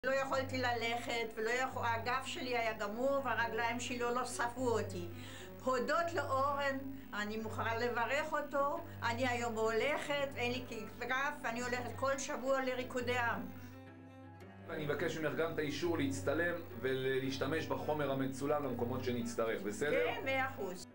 לא יכולתי ללכת, הגב שלי היה גמור והרגליים שלי לא ספרו אותי. הודות לאורן, אני מוכרחה לברך אותו, אני היום הולכת, אין לי כגרף, אני הולכת כל שבוע לריקודי עם. אני מבקש ממך גם את האישור להצטלם ולהשתמש בחומר המצולם למקומות שנצטרך, בסדר? כן, 100%.